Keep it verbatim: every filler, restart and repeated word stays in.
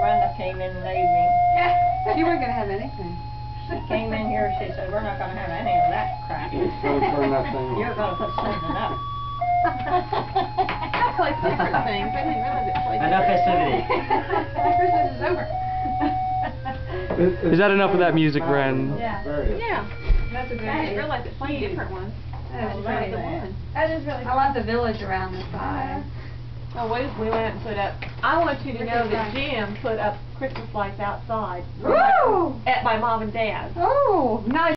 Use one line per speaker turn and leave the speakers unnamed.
Brenda came in and laid me.
She wasn't going to have anything.
She came in here, she said, we're not going to have any of that crap.
It's going to turn that thing
You're going to put something up.
That's like different things. I didn't realize it's like
Enough festivity.
Christmas is over.
Is that enough of that music, Ren?
Yeah. Yeah. That's a good I didn't realize it's like different ones. That is really good. That is really good. I love the village around the side. Oh, we, we went and put up, I want you to know that Jim put up Christmas lights outside. Woo! At my mom and dad's. Oh, nice.